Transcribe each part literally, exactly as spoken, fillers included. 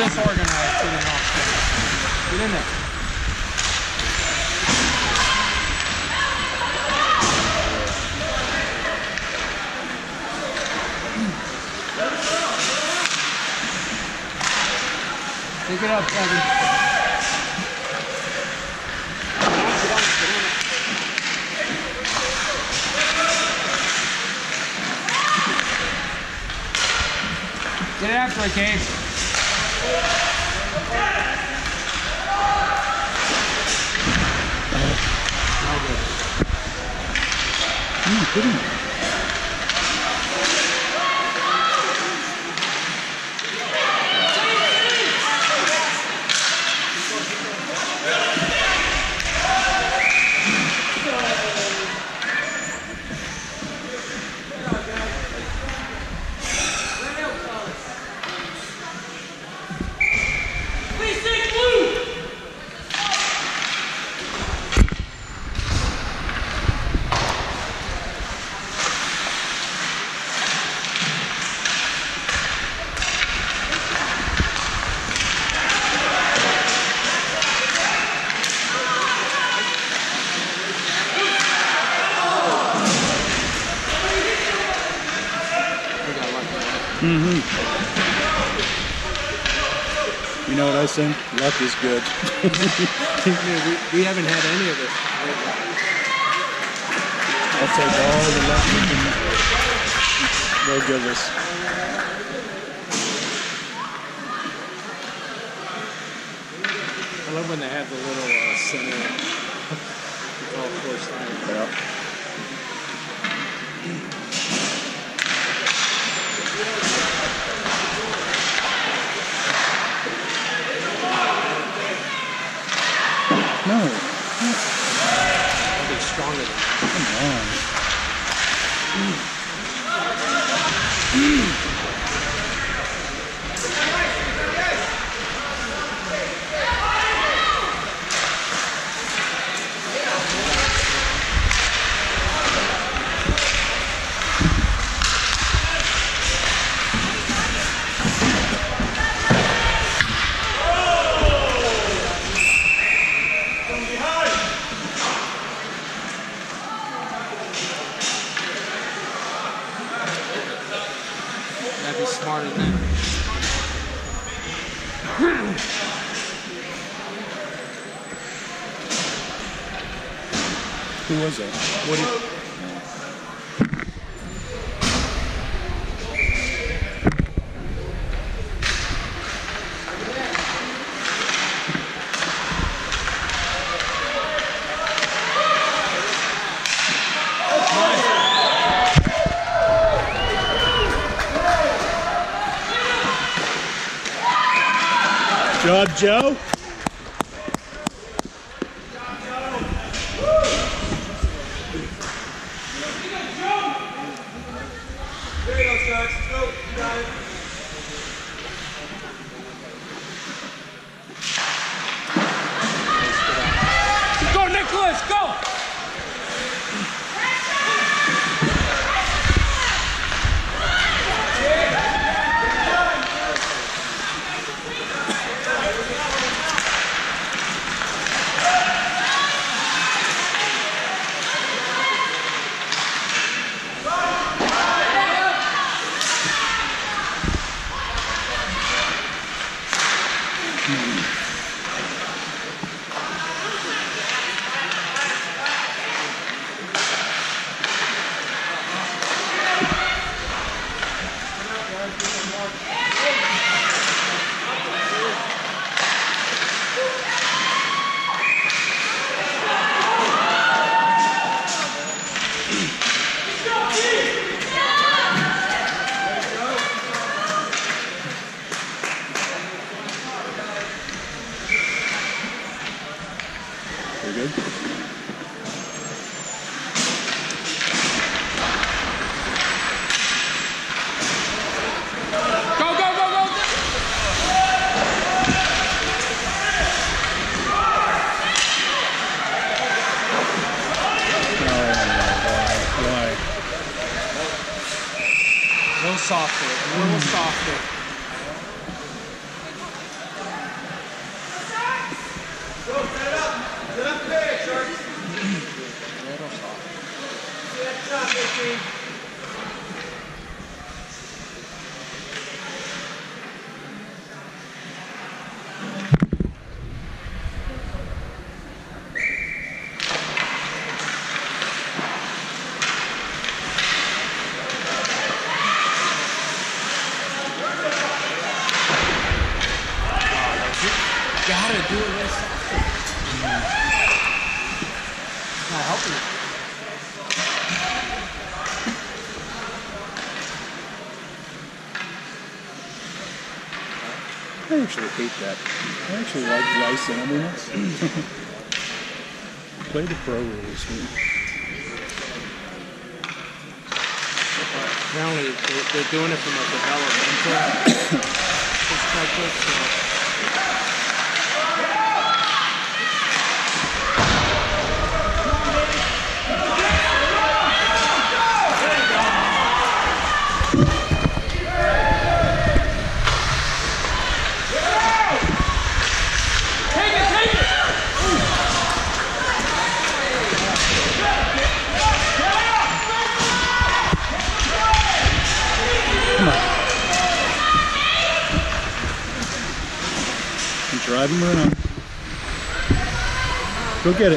disorganized to the knock. Get in there. Pick it up, Kevin. Get after it, Gabe. Mm, good one. Mm-hmm. You know what I think? Luck is good. we, we haven't had any of it. I'll take all the luck you can they'll give us. I love when they have the little uh, center golf course line. Yeah. No. I'll be stronger than that. Come on. Mm. Mm. That'd be smarter than that. Who was that? What do you... Job, Joe. Go, Nicholas, go! Very good. Go, go, go, go! Why? A little softer, a little softer. Gotta do it this. Not helping it. I actually hate that. I actually like the ice animals. Play the pro rules. Apparently, they, they're doing it from a developmental perspective. So. Drive him around. Go get it.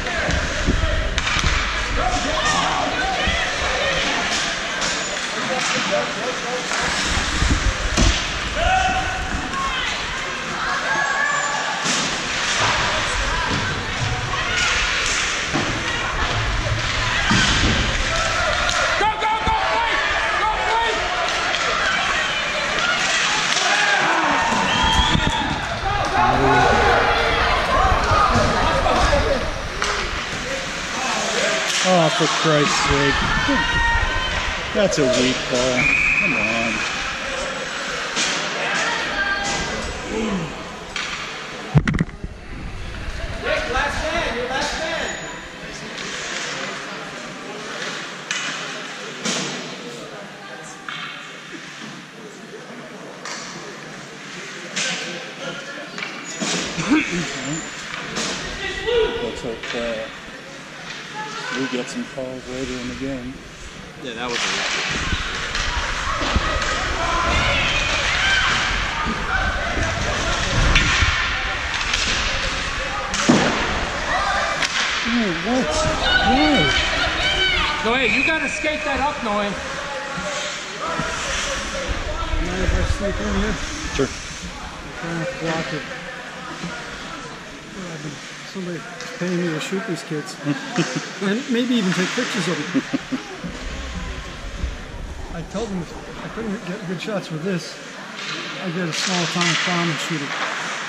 Oh, for Christ's sake. That's a weak ball. Come on. Nick, last man, your last man. Looks like uh, we get some calls later in the game. Yeah, that was a Hey, what? Why? Noe, you gotta skate that up, Noe. Mind if I sneak in here? Sure. I'm trying to block it. Well, I've been, somebody paying me to shoot these kids. And maybe even take pictures of them. I told them if I couldn't get good shots with this, I'd get a small town farm and shoot it.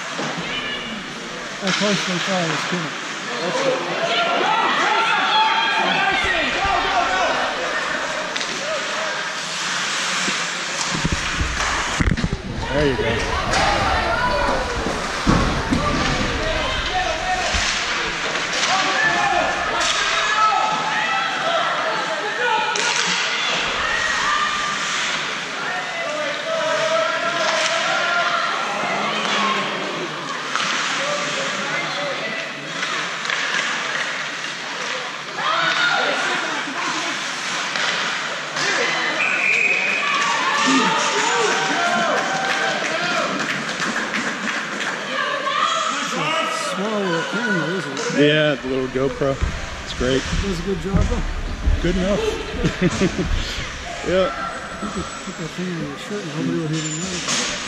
At first they thought I was kidding. There you go. Yeah, the little GoPro. It's great. Does a good job though. Good enough. Yeah. You could put that thing on your shirt and nobody would even know.